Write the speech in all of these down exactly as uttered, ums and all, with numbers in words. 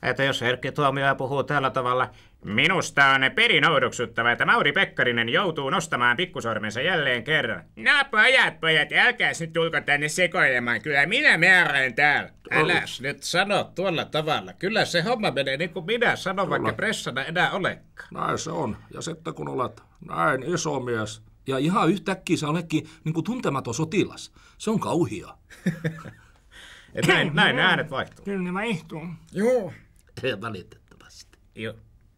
että jos Erkki Tuomioja puhuu tällä tavalla, minusta on perin oudoksuttava, että Mauri Pekkarinen joutuu nostamaan pikkusormensa jälleen kerran. No pojat, pojat, älkääs nyt tulko tänne sekoilemaan, kyllä minä määrään täällä. Äläs nyt sano tuolla tavalla, kyllä se homma menee niin kuin minä sanon, vaikka pressana enää olekaan. Näin se on, ja sitten kun olet näin iso mies, ja ihan yhtäkkiä sä oletkin niin kuin tuntematon sotilas, se on kauhia. Et näin, näin ne äänet vaihtuu. Kyllä ne vaihtuu. Joo. Ei valitettavasti. Joo.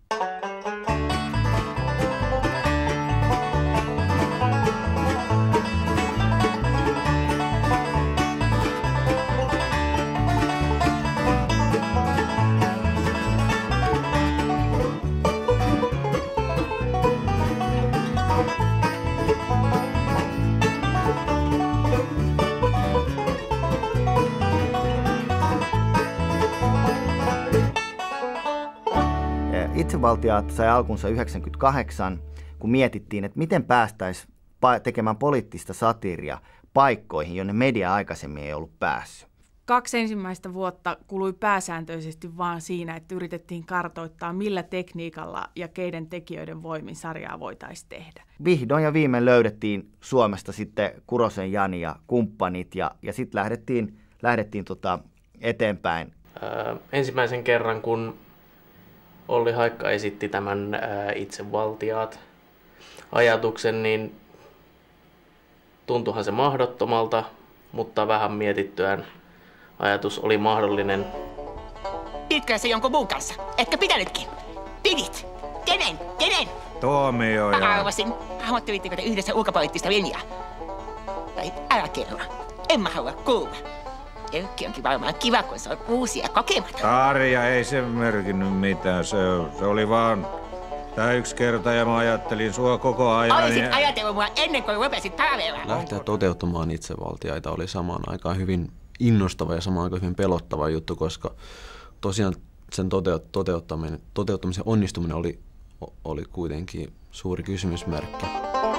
Itsevaltiaat sai alkunsa yhdeksänkymmentäkahdeksan, kun mietittiin, että miten päästäisiin tekemään poliittista satiiria paikkoihin, jonne media aikaisemmin ei ollut päässyt. Kaksi ensimmäistä vuotta kului pääsääntöisesti vaan siinä, että yritettiin kartoittaa, millä tekniikalla ja keiden tekijöiden voimin sarjaa voitaisiin tehdä. Vihdoin ja viimein löydettiin Suomesta sitten Kurosen Jani ja kumppanit, ja, ja sitten lähdettiin, lähdettiin tota eteenpäin. Öö, ensimmäisen kerran, kun Olli Haikka esitti tämän ää, itsevaltiaat ajatuksen, niin tuntuhan se mahdottomalta, mutta vähän mietittyään ajatus oli mahdollinen. Pitkää se jonkun muun kanssa? Etkö pitänytkin? Pidit? Kenen? Kenen? Tuomioja. Arvasin. Hahmottelitteko te yhdessä ulkopoliittista linjaa? Tai älä kerro. En mä halua kuulla. Erkki onkin varmaan kiva, kun se on uusia kokematon. Tarja, ei se merkinnyt mitään. Se, se oli vaan tää yksi kerta ja mä ajattelin sua koko ajan. Olisit ja... ajatellut mua ennen kuin rupesit palvelemaan. Lähteä toteuttamaan itsevaltiaita oli samaan aikaan hyvin innostava ja samaan aikaan hyvin pelottava juttu, koska tosiaan sen toteut- toteuttaminen, toteuttamisen onnistuminen oli, oli kuitenkin suuri kysymysmerkki.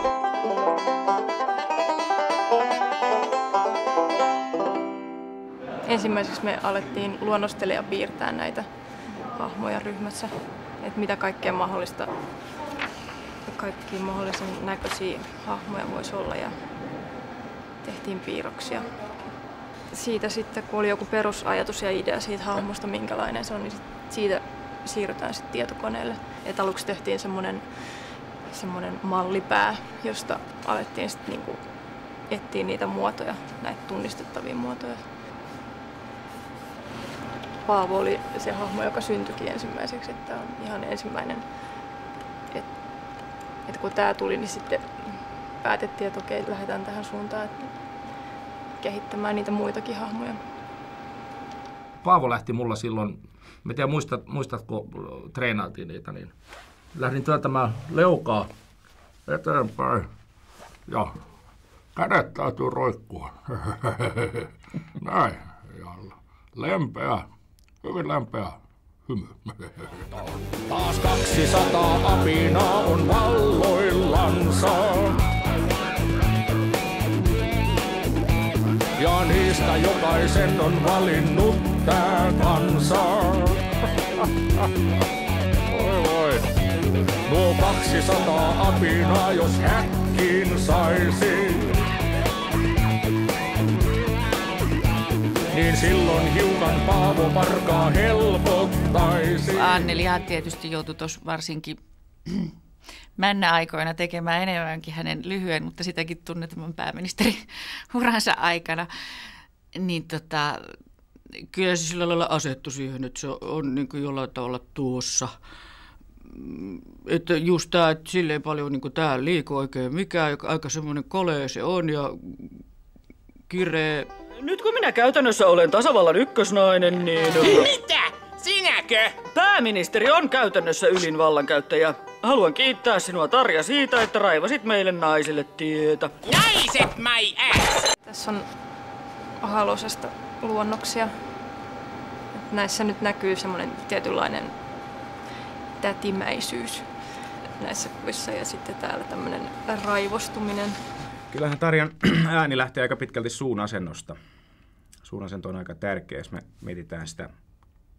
Ensimmäiseksi me alettiin luonnostella ja piirtää näitä hahmoja ryhmässä, että mitä kaikkea mahdollista, kaikkia mahdollisen näköisiä hahmoja voisi olla, ja tehtiin piirroksia. Siitä sitten, kun oli joku perusajatus ja idea siitä hahmosta, minkälainen se on, niin siitä siirrytään sitten tietokoneelle. Et aluksi tehtiin semmoinen semmoinen mallipää, josta alettiin sitten niinku etsiä niitä muotoja, näitä tunnistettavia muotoja. Paavo oli se hahmo, joka syntyikin ensimmäiseksi, että on ihan ensimmäinen. Että et kun tämä tuli, niin sitten päätettiin, että okei, lähdetään tähän suuntaan, että kehittämään niitä muitakin hahmoja. Paavo lähti mulla silloin, mä tiedän muistat, muistatko treenailtiin niitä, niin lähdin työntämään leukaa eteenpäin ja kädet täytyy roikkua. Näin. Ja lempeä, hyvin lempeä hymy. Taas kaksisataa apinaa on valloillansa. Ja niistä jokaisen on valinnut tää kansa. Voi voi. Nuo kaksisataa apinaa, jos häkkiin saisi, niin silloin hiukan Paavo Parkaa helpottaisi. Annelihan tietysti joutui tuossa varsinkin männä-aikoina tekemään enemmänkin hänen lyhyen, mutta sitäkin tunnetumman pääministeriuransa aikana. Niin tota, kyllä se sillä lailla asettu siihen, että se on niin kuin jollain tavalla tuossa. Että just tämä, että silleen paljon niin kuin täällä liikuu oikein mikään, aika semmoinen kolea se on ja kireä. Nyt kun minä käytännössä olen tasavallan ykkösnainen, niin... Mitä? Sinäkö? Pääministeri on käytännössä ylin vallankäyttäjä. Haluan kiittää sinua, Tarja, siitä, että raivasit meille naisille tietä. Naiset my ass! Tässä on Halosesta luonnoksia. Näissä nyt näkyy semmoinen tietynlainen tätimäisyys näissä kuvissa ja sitten täällä tämmöinen raivostuminen. Kyllähän Tarjan ääni lähtee aika pitkälti suun asennosta. Suun asento on aika tärkeä, jos me mietitään sitä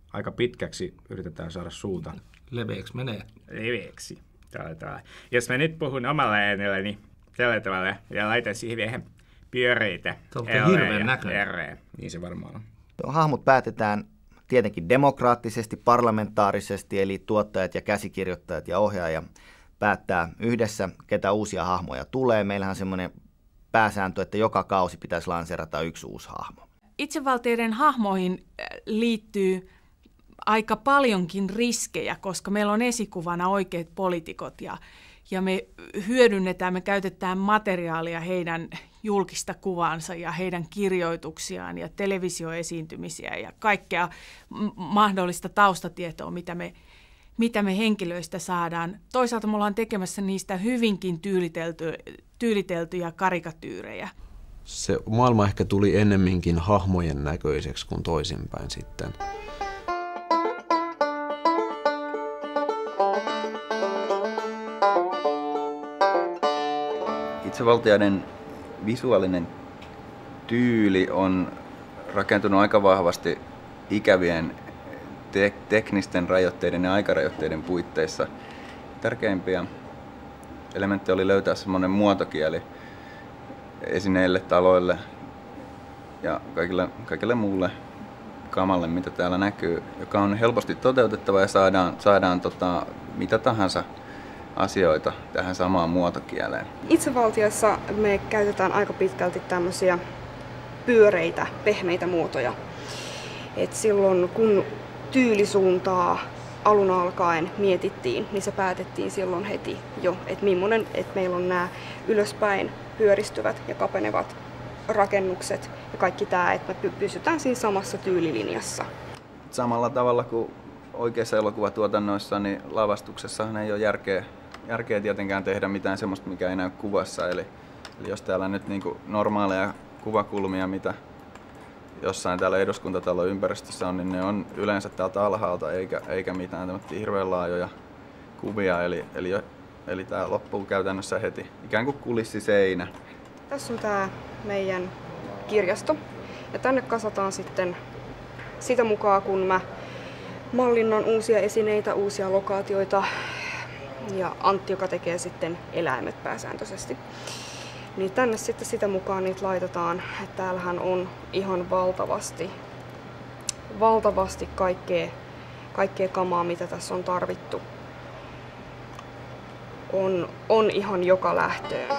aika pitkäksi yritetään saada suuta. Leveäksi menee. Leveäksi. Tuota, jos mä nyt puhun omalla äänelläni niin tällä tavalla ja laitan siihen vielä pyöreitä. Se on hirveän näköinen. Niin se varmaan on. Hahmot päätetään tietenkin demokraattisesti, parlamentaarisesti, eli tuottajat ja käsikirjoittajat ja ohjaaja päättää yhdessä, ketä uusia hahmoja tulee. Meillähän on semmoinen pääsääntö, että joka kausi pitäisi lanseerata yksi uusi hahmo. Itsevaltioiden hahmoihin liittyy aika paljonkin riskejä, koska meillä on esikuvana oikeat poliitikot ja, ja me hyödynnetään, me käytetään materiaalia heidän julkista kuvaansa ja heidän kirjoituksiaan ja televisioesiintymisiä ja kaikkea mahdollista taustatietoa, mitä me, mitä me henkilöistä saadaan. Toisaalta me ollaan tekemässä niistä hyvinkin tyylitelty, tyyliteltyjä karikatyyrejä. Se maailma ehkä tuli ennemminkin hahmojen näköiseksi kuin toisinpäin sitten. Itsevaltiaiden visuaalinen tyyli on rakentunut aika vahvasti ikävien te- teknisten rajoitteiden ja aikarajoitteiden puitteissa. Tärkeimpiä elementtejä oli löytää semmoinen muotokieli esineille, taloille ja kaikille, kaikille muulle kamalle, mitä täällä näkyy, joka on helposti toteutettava ja saadaan, saadaan tota, mitä tahansa asioita tähän samaan muotokieleen. Itsevaltiossa me käytetään aika pitkälti tämmöisiä pyöreitä, pehmeitä muotoja. Et silloin kun tyylisuuntaa alun alkaen mietittiin, niin se päätettiin silloin heti jo, että millainen, että meillä on nämä ylöspäin pyöristyvät ja kapenevat rakennukset ja kaikki tämä, että me pysytään siinä samassa tyylilinjassa. Samalla tavalla kuin oikeissa elokuvatuotannoissa, niin lavastuksessahan ei ole järkeä, järkeä tietenkään tehdä mitään sellaista, mikä ei näy kuvassa. Eli, eli jos täällä nyt niin kuin normaaleja kuvakulmia, mitä jossain täällä eduskuntatalon ympäristössä on, niin ne on yleensä täältä alhaalta, eikä, eikä mitään hirveän laajoja kuvia. Eli, eli, eli tämä loppuu käytännössä heti, ikään kuin kulissiseinä. Tässä on tämä meidän kirjasto, ja tänne kasataan sitten sitä mukaan, kun mä mallinnan uusia esineitä, uusia lokaatioita, ja Antti, joka tekee sitten eläimet pääsääntöisesti. Niin tänne sitten sitä mukaan niitä laitetaan, että täällähän on ihan valtavasti, valtavasti kaikkea, kaikkea kamaa, mitä tässä on tarvittu. On, on ihan joka lähtöön.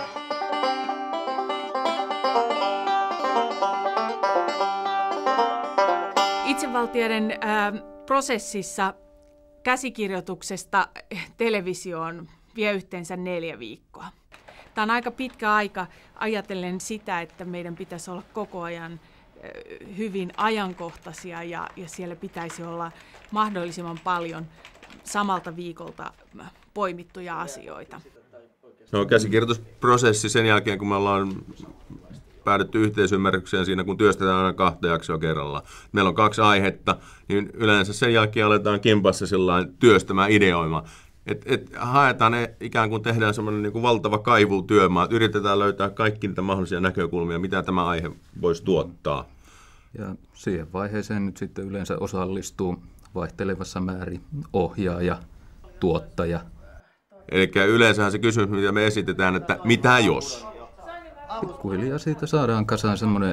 Itsevaltioiden äh, prosessissa käsikirjoituksesta televisioon vie yhteensä neljä viikkoa. Tämä on aika pitkä aika ajatellen sitä, että meidän pitäisi olla koko ajan hyvin ajankohtaisia ja, ja siellä pitäisi olla mahdollisimman paljon samalta viikolta poimittuja asioita. No, käsikirjoitusprosessi sen jälkeen, kun me ollaan päädytty yhteisymmärrykseen siinä, kun työstetään aina kahta jaksoa kerrallaan. Meillä on kaksi aihetta, niin yleensä sen jälkeen aletaan kimpassa sillain työstämään, ideoimaan. Et, et haetaan ne, ikään kuin tehdään semmoinen niin kuin valtava kaivutyömaa, että yritetään löytää kaikki niitä mahdollisia näkökulmia, mitä tämä aihe voisi tuottaa. Ja siihen vaiheeseen nyt sitten yleensä osallistuu vaihtelevassa määrin ohjaaja, tuottaja. Eli yleensähän se kysymys, mitä me esitetään, että mitä jos? Pikkuhiljaa siitä saadaan kasaan semmoinen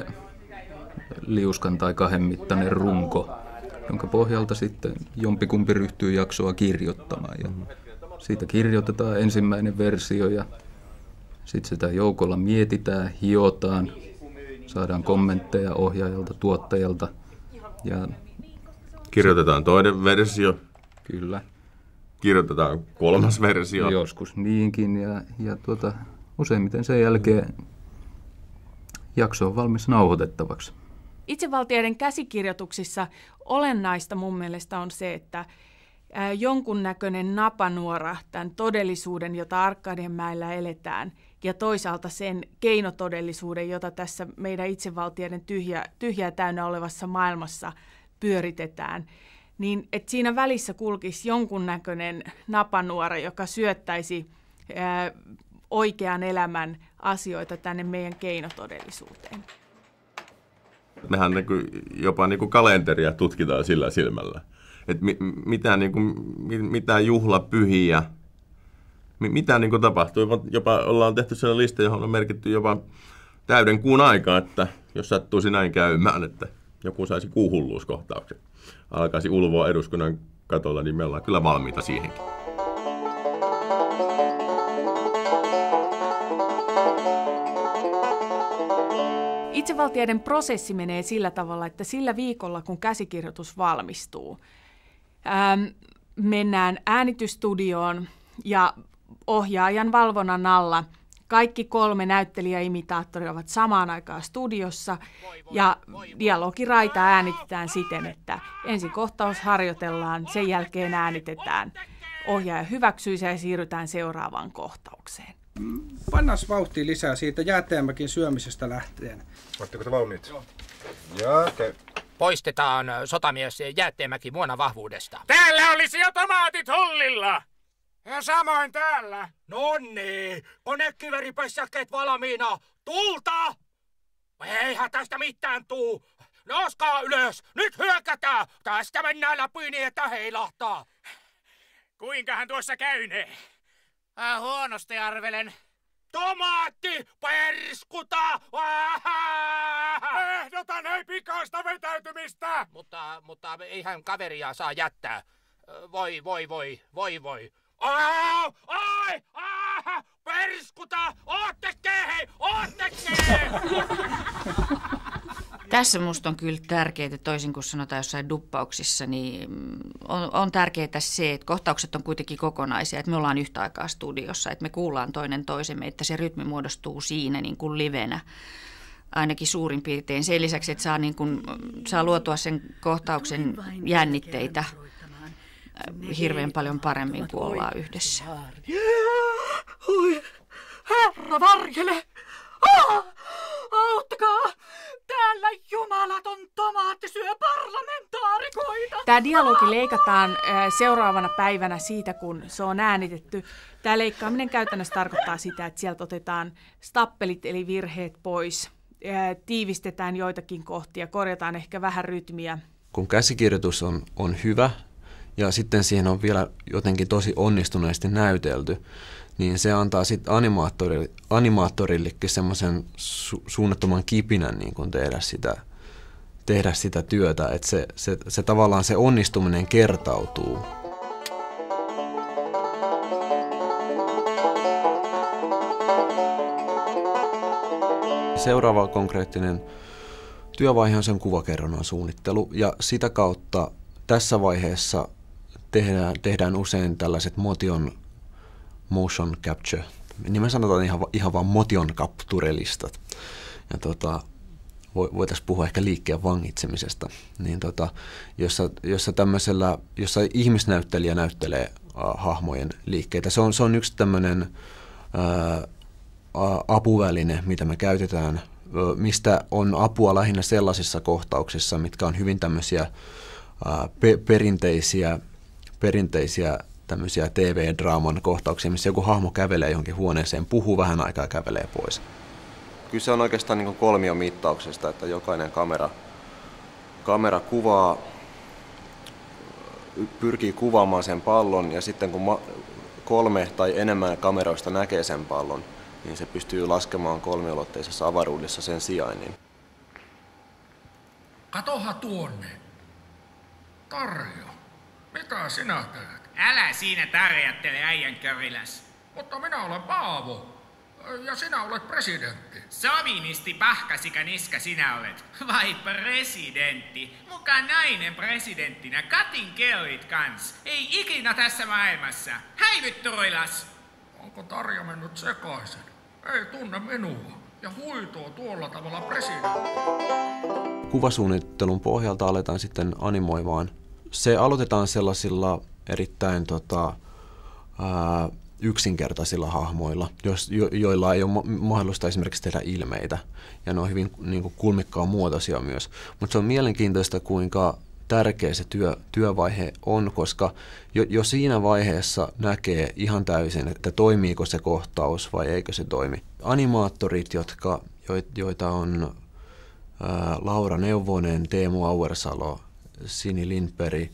liuskan tai kahden mittainen runko, jonka pohjalta sitten jompikumpi ryhtyy jaksoa kirjoittamaan. Ja siitä kirjoitetaan ensimmäinen versio ja sitten sitä joukolla mietitään, hiotaan, saadaan kommentteja ohjaajalta, tuottajalta. Ja kirjoitetaan toinen versio. Kyllä. Kirjoitetaan kolmas versio. Joskus niinkin ja, ja tuota, useimmiten sen jälkeen jakso on valmis nauhoitettavaksi. Itsevaltioiden käsikirjoituksissa olennaista mun mielestä on se, että jonkunnäköinen napanuora tämän todellisuuden, jota Arkadianmäellä eletään, ja toisaalta sen keinotodellisuuden, jota tässä meidän itsevaltioiden tyhjä, tyhjää täynnä olevassa maailmassa pyöritetään, niin että siinä välissä kulkisi jonkunnäköinen napanuora, joka syöttäisi ää, oikean elämän asioita tänne meidän keinotodellisuuteen. Mehän niin kuin, jopa niin kuin kalenteria tutkitaan sillä silmällä. että mi, mitään, niin kuin, mitään juhlapyhiä, mitä niin kuin tapahtuu. Jopa ollaan tehty sellainen lista, johon on merkitty jopa täyden kuun aikaa, että jos sattuisi näin käymään, että joku saisi kuuhulluuskohtauksen, alkaisi ulvoa eduskunnan katolla, niin me ollaan kyllä valmiita siihenkin. Itsevaltiaiden prosessi menee sillä tavalla, että sillä viikolla, kun käsikirjoitus valmistuu, ähm, mennään äänitysstudioon ja ohjaajan valvonnan alla kaikki kolme näyttelijäimitaattoria ovat samaan aikaan studiossa ja dialogiraita äänitetään siten, että ensin kohtaus harjoitellaan, sen jälkeen äänitetään, ohjaaja hyväksyy ja siirrytään seuraavaan kohtaukseen. Pannas vauhtia lisää siitä Jäätteenmäkin syömisestä lähtien. Oletteko te valmiit? Joo. Ja te. Poistetaan sotamies Jäätteenmäki muona vahvuudesta. Täällä olisi jo tomaatit hullilla! Ja samoin täällä. Nonni, konekiveripässäkkeet valmiina. Tulta! Eihän tästä mitään tuu. Noskaa ylös, nyt hyökätään. Tästä mennään läpi niin, että heilahtaa. Kuinkahan tuossa käynee? Äh, huonosti arvelen. Tomaatti, perskuta! Ehdotan hei pikaista vetäytymistä! Mutta, mutta eihän kaveria saa jättää. Voi, voi, voi, voi, voi. Ai, ai, ai, perskuta! Oottekee, hei, oottekee! Tässä musta on kyllä tärkeää, toisin kuin sanotaan jossain duppauksissa, niin on, on tärkeää se, että kohtaukset on kuitenkin kokonaisia, että me ollaan yhtä aikaa studiossa, että me kuullaan toinen toisemme, että se rytmi muodostuu siinä niin kuin livenä, ainakin suurin piirtein. Sen lisäksi, että saa, niin kuin, saa luotua sen kohtauksen jännitteitä hirveän paljon paremmin, kuin ollaan yhdessä. Oi, herra varjele! Ah! Auttakaa! Täällä jumalaton tomaatti syö parlamentaarikoita! Tämä dialogi leikataan seuraavana päivänä siitä, kun se on äänitetty. Tämä leikkaaminen käytännössä tarkoittaa sitä, että sieltä otetaan stappelit eli virheet pois, tiivistetään joitakin kohtia, korjataan ehkä vähän rytmiä. Kun käsikirjoitus on, on hyvä ja sitten siihen on vielä jotenkin tosi onnistuneesti näytelty, niin se antaa sitten animaattorille, animaattorillekin semmoisen su- suunnattoman kipinän niin kun tehdä, sitä, tehdä sitä työtä, että se, se, se tavallaan se onnistuminen kertautuu. Seuraava konkreettinen työvaihe on sen kuvakerronnan suunnittelu ja sitä kautta tässä vaiheessa tehdään, tehdään usein tällaiset motion motion capture, niin me sanotaan ihan, ihan vaan motion capture-listat. Ja tota, voitaisiin puhua ehkä liikkeen vangitsemisesta, niin tota, jossa, jossa, tämmöisellä, jossa ihmisnäyttelijä näyttelee uh, hahmojen liikkeitä. Se on, se on yksi tämmöinen uh, apuväline, mitä me käytetään, uh, mistä on apua lähinnä sellaisissa kohtauksissa, mitkä on hyvin tämmöisiä uh, pe- perinteisiä, perinteisiä tämmöisiä T V-draaman kohtauksia, missä joku hahmo kävelee johonkin huoneeseen, puhuu vähän aikaa ja kävelee pois. Kyllä se on oikeastaan niin kuin kolmion mittauksesta, että jokainen kamera, kamera kuvaa, pyrkii kuvaamaan sen pallon ja sitten kun ma- kolme tai enemmän kameroista näkee sen pallon, niin se pystyy laskemaan kolmiulotteisessa avaruudessa sen sijainnin. Katoha tuonne. Tarjo, mitä sinä teet? Älä siinä tarjattele äijän köriläs. Mutta minä olen Paavo. Ja sinä olet presidentti. Sovinisti pahkasika niska sinä olet. Vai presidentti? Muka nainen presidenttinä. Katin kellit kans. Ei ikinä tässä maailmassa. Häivy Turuilas! Onko Tarja mennyt sekaisin? Ei tunne minua. Ja huitoo tuolla tavalla presidentti. Kuvasuunnittelun pohjalta aletaan sitten animoimaan. Se aloitetaan sellaisilla erittäin tota, ää, yksinkertaisilla hahmoilla, jos, jo, joilla ei ole ma- mahdollista esimerkiksi tehdä ilmeitä. Ja ne on hyvin niin kuin kulmikkaan muotoisia myös. Mutta se on mielenkiintoista, kuinka tärkeä se työ, työvaihe on, koska jo, jo siinä vaiheessa näkee ihan täysin, että toimiiko se kohtaus vai eikö se toimi. Animaattorit, jotka, joita on ää, Laura Neuvonen, Teemu Auersalo, Sini Lindberg,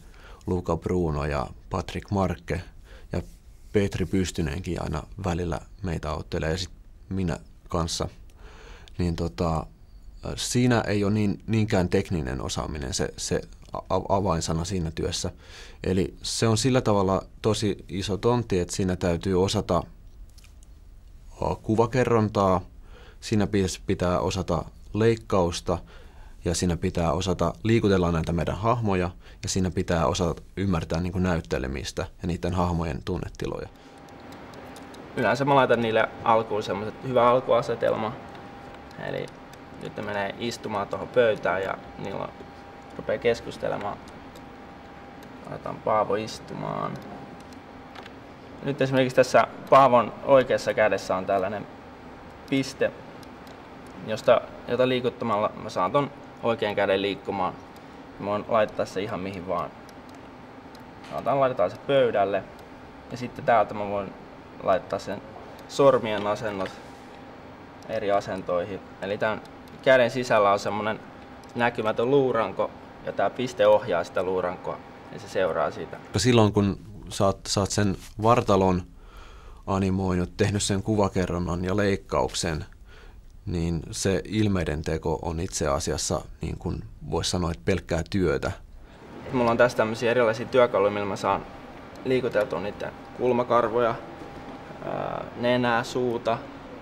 Luca Bruno ja Patrick Markke ja Petri Pystynenkin aina välillä meitä auttelee ja sitten minä kanssa. Niin tota, siinä ei ole niin, niinkään tekninen osaaminen se, se avainsana siinä työssä. Eli se on sillä tavalla tosi iso tontti, että siinä täytyy osata kuvakerrontaa, siinä pitää osata leikkausta ja siinä pitää osata liikutella näitä meidän hahmoja ja siinä pitää osata ymmärtää niin kuin näyttelemistä ja niiden hahmojen tunnetiloja. Yleensä mä laitan niille alkuun semmoiset hyvä alkuasetelma. Eli nyt ne menee istumaan tuohon pöytään ja niillä rupeaa keskustelemaan. Laitetaan Paavo istumaan. Nyt esimerkiksi tässä Paavon oikeassa kädessä on tällainen piste, josta, jota liikuttamalla mä saan ton oikean käden liikkumaan. Mä voin laittaa se ihan mihin vaan. Laitetaan, laitetaan se pöydälle ja sitten täältä mä voin laittaa sen sormien asennot eri asentoihin. Eli tämän käden sisällä on semmoinen näkymätön luuranko ja tämä piste ohjaa sitä luurankoa ja se seuraa siitä. Silloin kun sä oot, sä oot sen vartalon animoinut, tehnyt sen kuvakerronnan ja leikkauksen, niin se ilmeiden teko on itse asiassa, niin kuin voisi sanoa, että pelkkää työtä. Mulla on tässä tämmöisiä erilaisia työkaluja, millä mä saan liikuteltua niiden kulmakarvoja, nenää, suuta.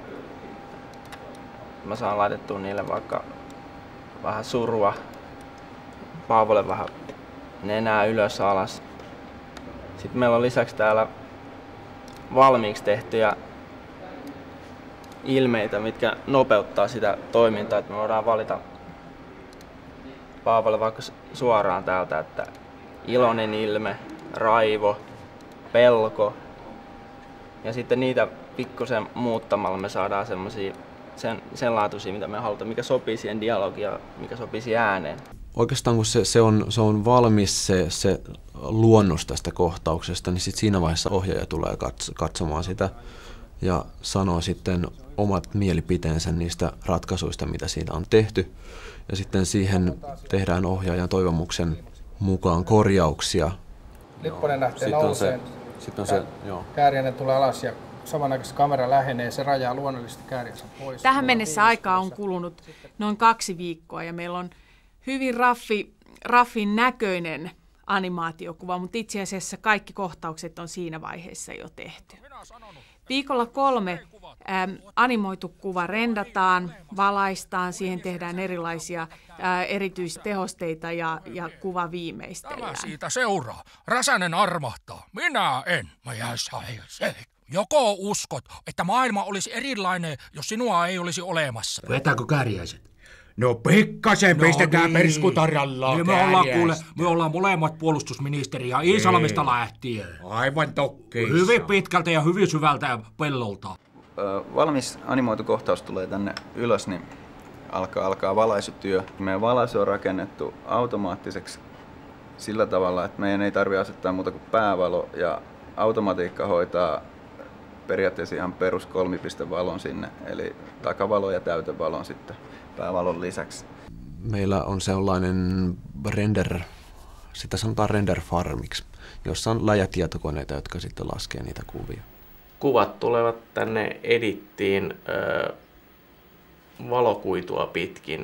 Mä saan laitettua niille vaikka vähän surua, Paavolle vähän nenää ylös alas. Sitten meillä on lisäksi täällä valmiiksi tehtyjä ilmeitä, mitkä nopeuttaa sitä toimintaa, että me voidaan valita Paavolle vaikka suoraan täältä, että iloinen ilme, raivo, pelko. Ja sitten niitä pikkusen muuttamalla me saadaan semmosia sen, sen laatuisia, mitä me halutaan, mikä sopii siihen dialogiin ja mikä sopii siihen ääneen. Oikeastaan kun se, se, on, se on valmis se, se luonnos tästä kohtauksesta, niin sit siinä vaiheessa ohjaaja tulee katsomaan sitä ja sanoo sitten omat mielipiteensä niistä ratkaisuista, mitä siinä on tehty. Ja sitten siihen tehdään ohjaajan toivomuksen mukaan korjauksia. Lipponen lähtee Sitten on nouseen. se, sitten on se, joo. Kääriäinen tulee alas ja samanaikaisesti kamera lähenee ja se rajaa luonnollisesti kääriänsä pois. Tähän mennessä aikaa on kulunut noin kaksi viikkoa ja meillä on hyvin raffi, raffin näköinen animaatiokuva, mutta itse asiassa kaikki kohtaukset on siinä vaiheessa jo tehty. Viikolla kolme ähm, animoitu kuva rendataan, valaistaan, siihen tehdään erilaisia äh, erityistehosteita ja, ja kuva viimeistellään. Tämä siitä seuraa. Räsänen armahtaa. Minä en. Mä jäis Joko uskot, että maailma olisi erilainen, jos sinua ei olisi olemassa? Vetääkö Kääriäiset? No pikkasen no pistetään niin. Perskutarjallaan niin me ollaan, kuule, me ollaan molemmat puolustusministeri ja Iisalmesta lähtien. Aivan tokkeissa. Hyvin pitkältä ja hyvin syvältä pellolta. Valmis animoitu kohtaus tulee tänne ylös, niin alkaa, alkaa valaisutyö. Meidän valaisu on rakennettu automaattiseksi sillä tavalla, että meidän ei tarvitse asettaa muuta kuin päävalo ja automatiikka hoitaa periaatteessa ihan perus kolmipistevalon sinne, eli takavalo ja täytevalon sitten päävalon lisäksi. Meillä on sellainen render, sitä sanotaan render farmiksi, jossa on läjätietokoneita, jotka sitten laskee niitä kuvia. Kuvat tulevat tänne edittiin ö, valokuitua pitkin,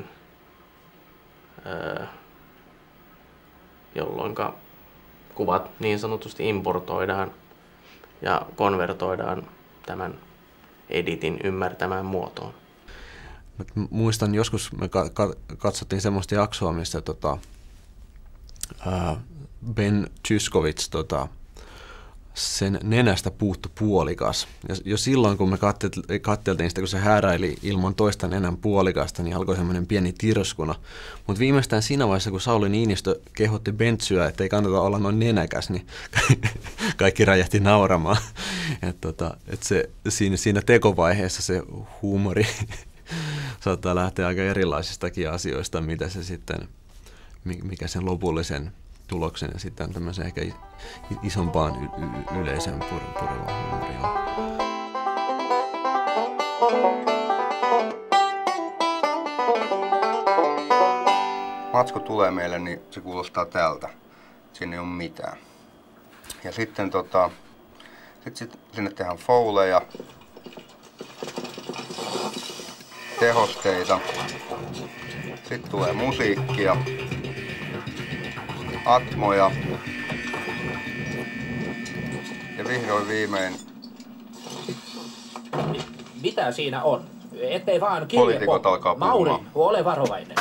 ö, jolloin kuvat niin sanotusti importoidaan ja konvertoidaan tämän editin ymmärtämään muotoon. Muistan joskus me katsottiin semmoista jaksoa, missä tota, ää, Ben Tyskovits tota, sen nenästä puuttu puolikas. Ja jo silloin, kun me katseltiin sitä, kun se hääräili ilman toista nenän puolikasta, niin alkoi semmoinen pieni tirskuna. Mutta viimeistään siinä vaiheessa, kun Sauli Niinistö kehotti Bentsyä, että ei kannata olla noin nenäkäs, niin kaikki räjähti nauramaan. Et tota, et se, siinä, siinä tekovaiheessa se huumori saattaa lähteä aika erilaisistakin asioista, mitä se sitten, mikä sen lopullisen tuloksen ja sitten tämmöisen ehkä isompaan y- y- yleisön purevaan huumoriin. Matsko tulee meille, niin se kuulostaa tältä. Siinä ei ole mitään. Ja sitten tota, sit, sit, sinne tehdään fouleja, tehosteita, sitten tulee musiikkia, atmoja ja vihdoin viimein Mitä siinä on? Ettei vaan poliitikot alkaa Mauri, puhumaan. ole varovainen.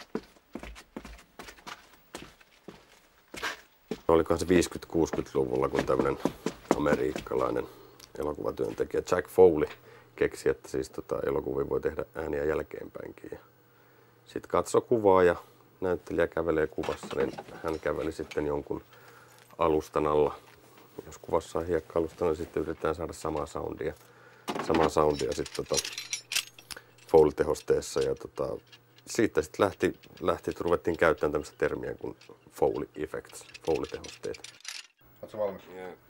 Olikohan se viisikymmentä-kuusikymmentäluvulla, kun tämmöinen amerikkalainen elokuvatyöntekijä Jack Foley keksi, että siis tota, elokuvia voi tehdä ääniä jälkeenpäinkin. Sitten katsoi kuvaa ja näyttelijä kävelee kuvassa, niin hän käveli sitten jonkun alustan alla. Jos kuvassa on hiekka-alusta, niin sitten yritetään saada samaa soundia, samaa soundia sitten tota Foley-tehosteessa. Ja tota, siitä sitten lähti, lähti, että ruvettiin käyttämään tämmöistä termiä kuin Foley effects, Foley-tehosteet. Oletko valmis?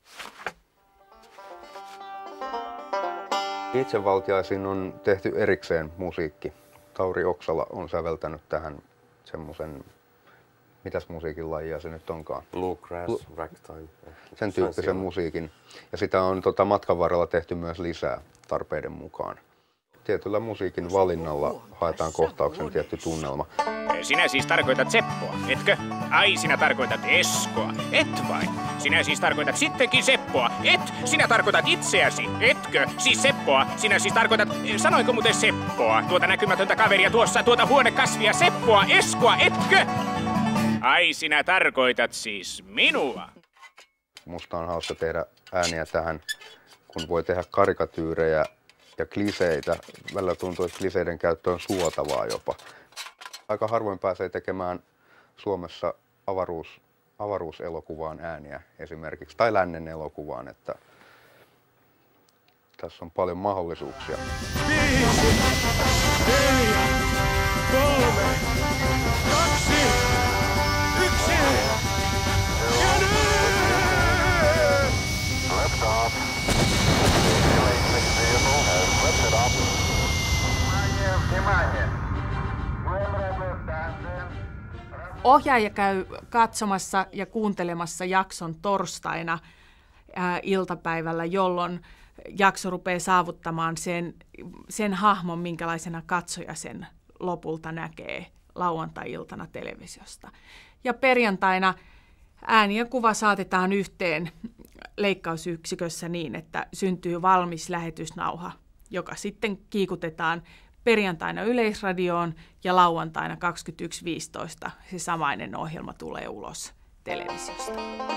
Itsevaltiaisiin on tehty erikseen musiikki. Tauri Oksala on säveltänyt tähän semmoisen, mitäs musiikin lajia se nyt onkaan? Bluegrass, Blu- ragtime. Sen tyyppisen musiikin. Ja sitä on tota, matkan varrella tehty myös lisää tarpeiden mukaan. Tietyllä musiikin valinnalla haetaan kohtauksen tietty tunnelma. Sinä siis tarkoitat Seppoa, etkö? Ai, sinä tarkoitat Eskoa. Et vai? Sinä siis tarkoitat sittenkin Seppoa. Et! Sinä tarkoitat itseäsi, etkö? Siis Seppoa. Sinä siis tarkoitat, sanoinko muuten Seppoa? Tuota näkymätöntä kaveria tuossa, tuota huonekasvia, Seppoa, Eskoa, etkö? Ai, sinä tarkoitat siis minua. Musta on hauska tehdä ääniä tähän, kun voi tehdä karikatyyrejä ja kliseitä. Välillä tuntuu, että kliseiden käyttö on suotavaa jopa. Aika harvoin pääsee tekemään Suomessa avaruus, avaruuselokuvaan ääniä esimerkiksi, tai lännen elokuvaan, että tässä on paljon mahdollisuuksia. Viisi, neljä, kolme, kaksi, yksi, ja nyt! Lift off. Vehicle has lifted off. Ohjaaja käy katsomassa ja kuuntelemassa jakson torstaina ää, iltapäivällä, jolloin jakso rupeaa saavuttamaan sen, sen hahmon, minkälaisena katsoja sen lopulta näkee lauantai-iltana televisiosta. Ja perjantaina ääni ja kuva saatetaan yhteen leikkausyksikössä niin, että syntyy valmis lähetysnauha, joka sitten kiikutetaan perjantaina Yleisradioon ja lauantaina kaksikymmentäyksi viisitoista se samainen ohjelma tulee ulos televisiosta.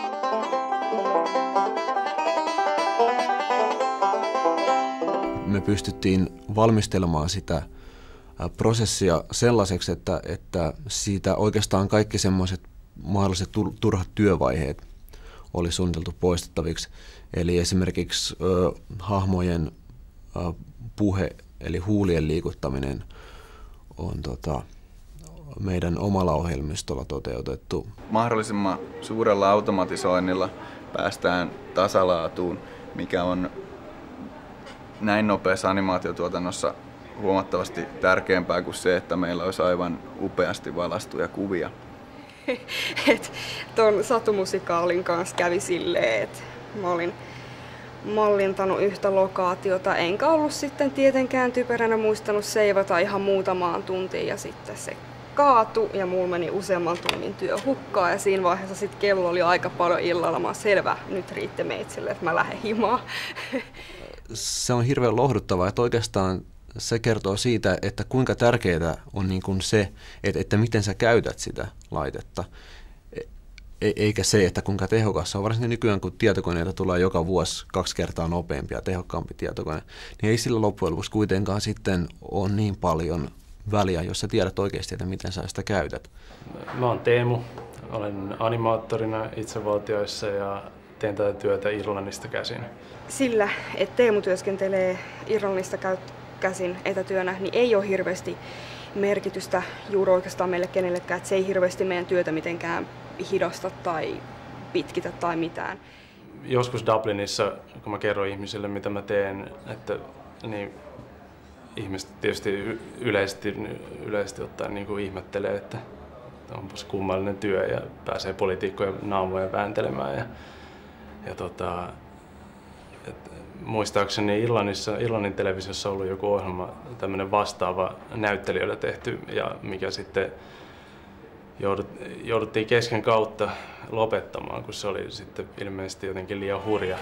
Me pystyttiin valmistelemaan sitä prosessia sellaiseksi, että, että siitä oikeastaan kaikki semmoiset mahdolliset turhat työvaiheet oli suunniteltu poistettaviksi. Eli esimerkiksi ö, hahmojen ö, puhe, eli huulien liikuttaminen on tota, meidän omalla ohjelmistolla toteutettu. Mahdollisimman suurella automatisoinnilla päästään tasalaatuun, mikä on näin nopeassa animaatiotuotannossa huomattavasti tärkeämpää kuin se, että meillä olisi aivan upeasti valaistuja kuvia. Et ton satumusikaalin kanssa kävi silleen, että mä olin mallintanut yhtä lokaatiota, enkä ollut sitten tietenkään typeränä muistanut seivata ihan muutamaan tuntiin ja sitten se kaatui ja mulla meni useamman tunnin työ hukkaan ja siinä vaiheessa sitten kello oli aika paljon illalla. Mä oon selvä, nyt riitti meitsille, että mä lähden himaan. Se on hirveän lohduttavaa, että oikeastaan se kertoo siitä, että kuinka tärkeää on niin kuin se, että, että miten sä käytät sitä laitetta. Eikä se, että kuinka tehokas se on. Varsinkin nykyään, kun tietokoneita tulee joka vuosi kaksi kertaa nopeampi ja tehokkaampi tietokone, niin ei sillä loppujen lopuksi kuitenkaan sitten ole niin paljon väliä, jos sä tiedät oikeasti, että miten sä sitä käytät. Mä oon Teemu, olen animaattorina itsevaltioissa ja teen tätä työtä Irlannista käsin. Sillä, että Teemu työskentelee Irlannista käsin etätyönä, niin ei ole hirveästi merkitystä juuri oikeastaan meille kenellekään, että se ei hirveästi meidän työtä mitenkään hidasta tai pitkitä tai mitään. Joskus Dublinissa, kun mä kerron ihmisille, mitä mä teen, että niin ihmiset tietysti yleisesti, yleisesti ottaen niin kuin ihmettelee, että onpas kummallinen työ ja pääsee poliitikkojen naamoja vääntelemään. Ja, ja tota, et, muistaakseni Irlannissa, Irlannin televisiossa on ollut joku ohjelma, tämmöinen vastaava näyttelijöillä tehty, ja mikä sitten joudut, jouduttiin kesken kautta lopettamaan, kun se oli sitten ilmeisesti jotenkin liian hurja.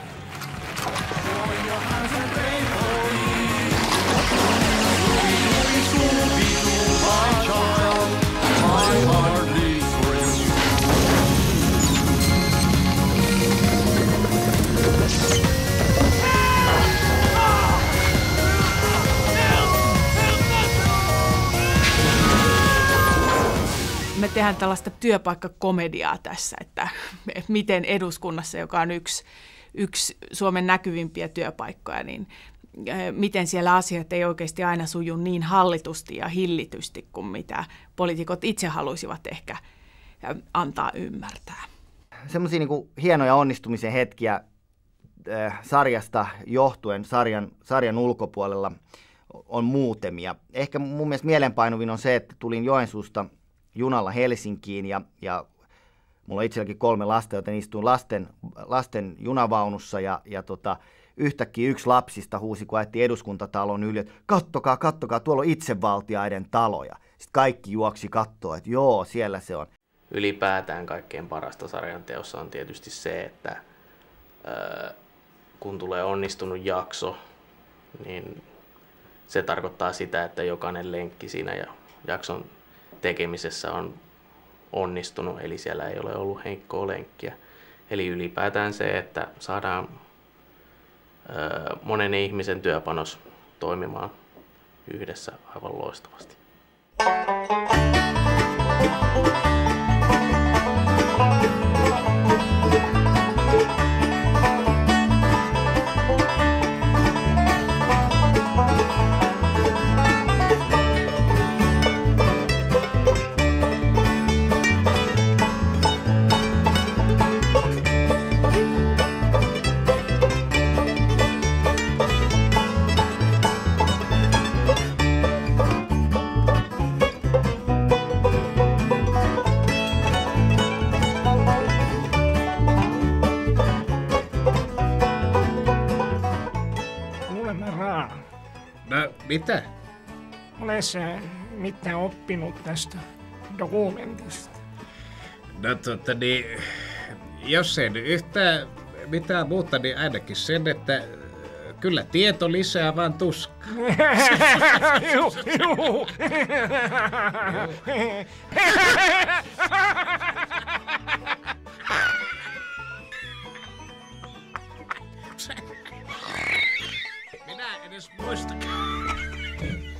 Me tehdään tällaista työpaikkakomediaa tässä, että miten eduskunnassa, joka on yksi, yksi Suomen näkyvimpiä työpaikkoja, niin miten siellä asiat ei oikeasti aina suju niin hallitusti ja hillitysti kuin mitä poliitikot itse haluaisivat ehkä antaa ymmärtää. Semmoisia niin kuin hienoja onnistumisen hetkiä äh, sarjasta johtuen sarjan, sarjan ulkopuolella on muutamia. Ehkä mun mielestä mielenpainuvin on se, että tulin Joensuusta junalla Helsinkiin ja, ja mulla on itselläkin kolme lasta, joten istuin lasten, lasten junavaunussa ja, ja tota, yhtäkkiä yksi lapsista huusi, kun ajettiin eduskuntatalon yli, että kattokaa, kattokaa, tuolla on itsevaltiaiden taloja. Sitten kaikki juoksi kattoa, että joo, siellä se on. Ylipäätään kaikkein parasta sarjan teossa on tietysti se, että ää, kun tulee onnistunut jakso, niin se tarkoittaa sitä, että jokainen lenkki siinä ja jakson tekemisessä on onnistunut, eli siellä ei ole ollut heikkoa lenkkiä. Eli ylipäätään se, että saadaan ää, monen ihmisen työpanos toimimaan yhdessä aivan loistavasti. Mitä? Olen sä mitään oppinut tästä dokumentista? No tota niin, jos ei nyt yhtään mitään muuta, niin ainakin sen, että kyllä tieto lisää vaan tuskaa. Juu, juu. Minä edes muistakaan.